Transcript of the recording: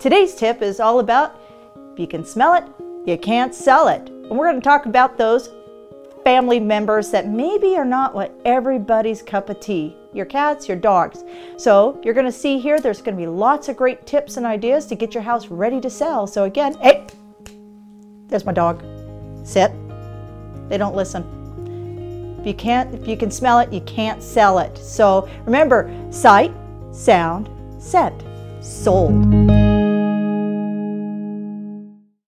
Today's tip is all about if you can smell it, you can't sell it. And we're going to talk about those family members that maybe are not what everybody's cup of tea. Your cats, your dogs. So you're going to see here there's going to be lots of great tips and ideas to get your house ready to sell. So again, hey, there's my dog. Sit. They don't listen. If you can smell it, you can't sell it. So remember, sight, sound, scent, sold.